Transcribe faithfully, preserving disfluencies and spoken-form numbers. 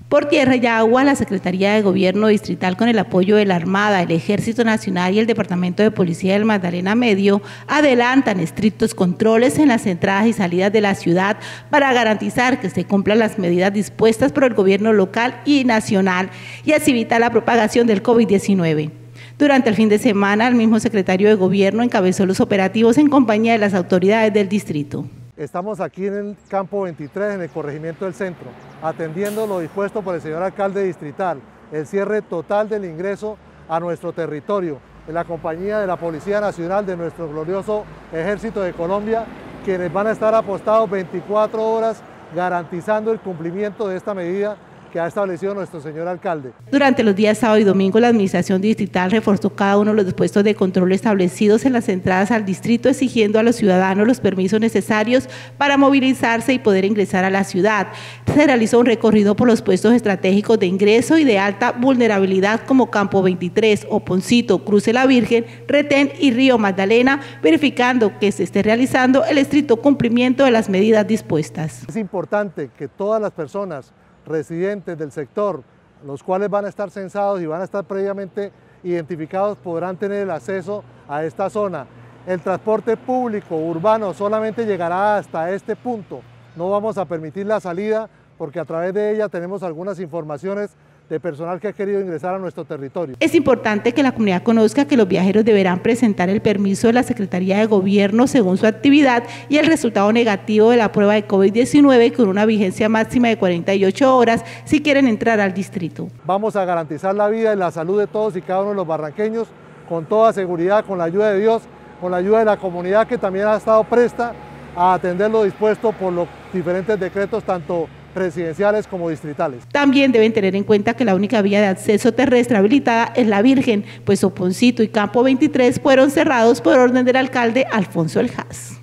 Por tierra y agua, la Secretaría de Gobierno Distrital, con el apoyo de la Armada, el Ejército Nacional y el Departamento de Policía del Magdalena Medio, adelantan estrictos controles en las entradas y salidas de la ciudad para garantizar que se cumplan las medidas dispuestas por el gobierno local y nacional y así evitar la propagación del COVID diecinueve. Durante el fin de semana, el mismo secretario de Gobierno encabezó los operativos en compañía de las autoridades del distrito. Estamos aquí en el campo veintitrés, en el corregimiento del centro, atendiendo lo dispuesto por el señor alcalde distrital, el cierre total del ingreso a nuestro territorio, en la compañía de la Policía Nacional de nuestro glorioso Ejército de Colombia, quienes van a estar apostados veinticuatro horas garantizando el cumplimiento de esta medida que ha establecido nuestro señor alcalde. Durante los días sábado y domingo, la administración distrital reforzó cada uno de los dispuestos de control establecidos en las entradas al distrito, exigiendo a los ciudadanos los permisos necesarios para movilizarse y poder ingresar a la ciudad. Se realizó un recorrido por los puestos estratégicos de ingreso y de alta vulnerabilidad como Campo veintitrés, Oponcito, Cruce la Virgen, Retén y Río Magdalena, verificando que se esté realizando el estricto cumplimiento de las medidas dispuestas. Es importante que todas las personas residentes del sector, los cuales van a estar censados y van a estar previamente identificados, podrán tener el acceso a esta zona. El transporte público urbano solamente llegará hasta este punto. No vamos a permitir la salida porque a través de ella tenemos algunas informaciones de personal que ha querido ingresar a nuestro territorio. Es importante que la comunidad conozca que los viajeros deberán presentar el permiso de la Secretaría de Gobierno según su actividad y el resultado negativo de la prueba de COVID diecinueve con una vigencia máxima de cuarenta y ocho horas si quieren entrar al distrito. Vamos a garantizar la vida y la salud de todos y cada uno de los barranqueños con toda seguridad, con la ayuda de Dios, con la ayuda de la comunidad que también ha estado presta a atender lo dispuesto por los diferentes decretos, tanto presidenciales como distritales. También deben tener en cuenta que la única vía de acceso terrestre habilitada es la Virgen, pues Oponcito y Campo veintitrés fueron cerrados por orden del alcalde Alfonso El Haz.